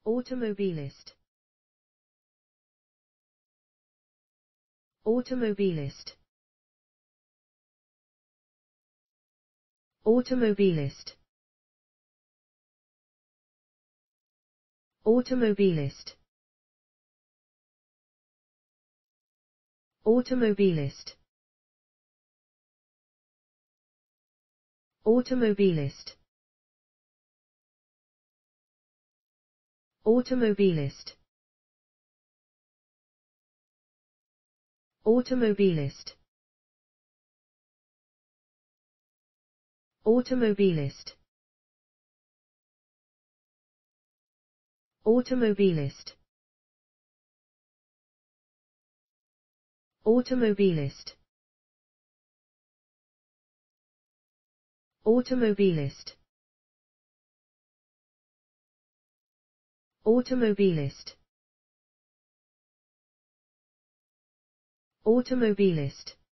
Automobilist. Automobilist. Automobilist. Automobilist. Automobilist. Automobilist. Automobilist. Automobilist. Automobilist. Automobilist. Automobilist. Automobilist. Automobilist. Automobilist.